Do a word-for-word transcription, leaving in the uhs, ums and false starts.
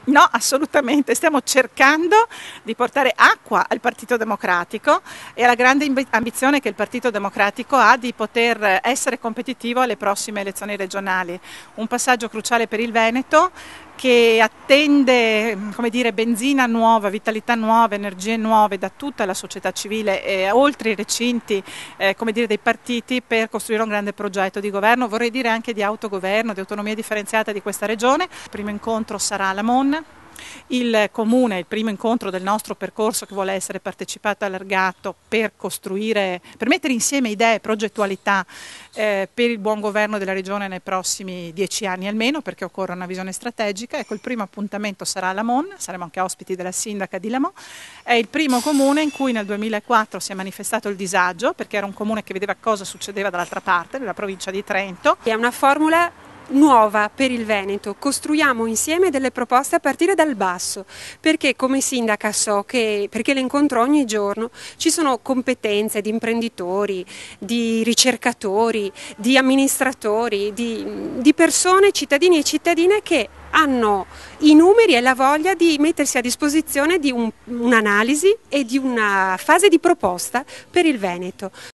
No, assolutamente, stiamo cercando di portare acqua al Partito Democratico e alla grande ambizione che il Partito Democratico ha di poter essere competitivo alle prossime elezioni regionali. Un passaggio cruciale per il Veneto che attende, come dire, benzina nuova, vitalità nuova, energie nuove da tutta la società civile e oltre i recinti eh, come dire, dei partiti per costruire un grande progetto di governo, vorrei dire anche di autogoverno, di autonomia differenziata di questa regione. Il primo incontro sarà a Lamon. Il comune, il primo incontro del nostro percorso che vuole essere partecipato e allargato per costruire, per mettere insieme idee, progettualità eh, per il buon governo della regione nei prossimi dieci anni almeno, perché occorre una visione strategica. Ecco, il primo appuntamento sarà a Lamon, saremo anche ospiti della sindaca di Lamon. È il primo comune in cui nel duemilaquattro si è manifestato il disagio, perché era un comune che vedeva cosa succedeva dall'altra parte, nella provincia di Trento. È una formula nuova per il Veneto, costruiamo insieme delle proposte a partire dal basso, perché come sindaca so che, perché le incontro ogni giorno, ci sono competenze di imprenditori, di ricercatori, di amministratori, di, di persone, cittadini e cittadine che hanno i numeri e la voglia di mettersi a disposizione di un, un'analisi e di una fase di proposta per il Veneto.